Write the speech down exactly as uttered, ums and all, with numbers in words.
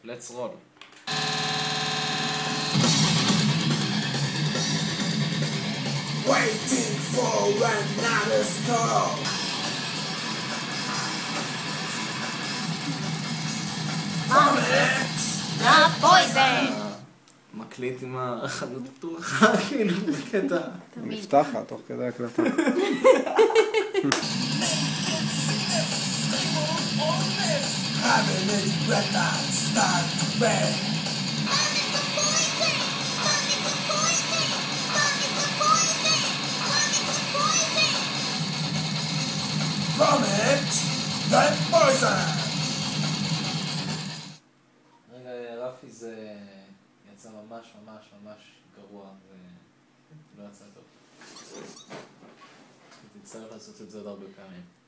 let's roll. Waiting for another storm. The poison! מקליט עם החנות פתוחה, כאילו, בקטע. נפתח לה תוך כדי הקלטה. Having it red light start to burn. Vomit the poison. רגע, רפי זה יצא ממש ממש ממש גרוע ולא יצא טוב. תצטרך לעשות את זה עוד הרבה פעמים.